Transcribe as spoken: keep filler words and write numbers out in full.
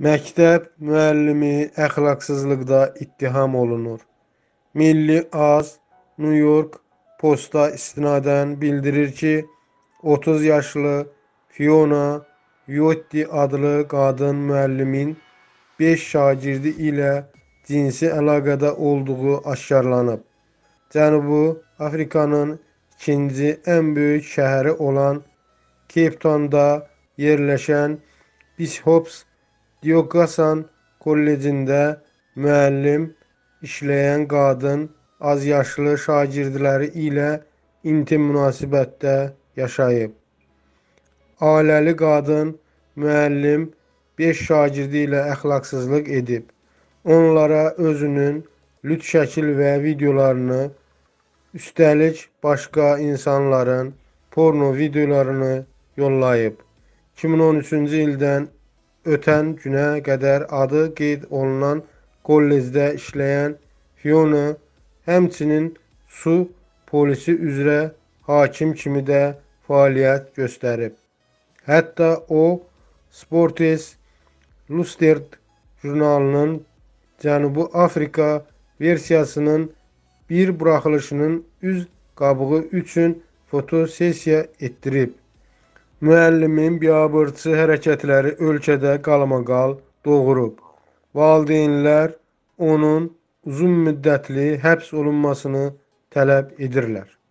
Məktəb müəllimi əxlaqsızlıqda ittiham olunur. Milli Az New York Posta istinadən bildirir ki, otuz yaşlı Fiona Viotti adlı qadın müəllimin beş şagirdi ilə cinsi əlaqədə olduğu aşkarlanıb. Cənubi Afrikanın ikinci ən böyük şəhəri olan Cape Town'da yerləşən Bishop's Diocesan kollecində müəllim işləyən qadın azyaşlı şagirdləri ilə intim münasibətdə yaşayıb. Ailəli qadın müəllim beş şagirdi ilə əxlaqsızlıq edib. Onlara özünün lüt şəkil və videolarını, üstəlik başqa insanların porno videolarını yollayıb. iki min on üçüncü ildən ötən günə qədər adı qeyd olunan kollecdə işləyən Fiona həmçinin su polisi üzrə hakim kimi də fəaliyyət göstərib. Hətta o, Sports Illustrated jurnalının Cənubi Afrika versiyasının bir buraxılışının üz qabığı üçün fotosessiya etdirib. Müəllimin biabırçı hərəkətləri ölkədə qalmaqal doğurub. Valideynlər onun uzun müddətli həbs olunmasını tələb edirlər.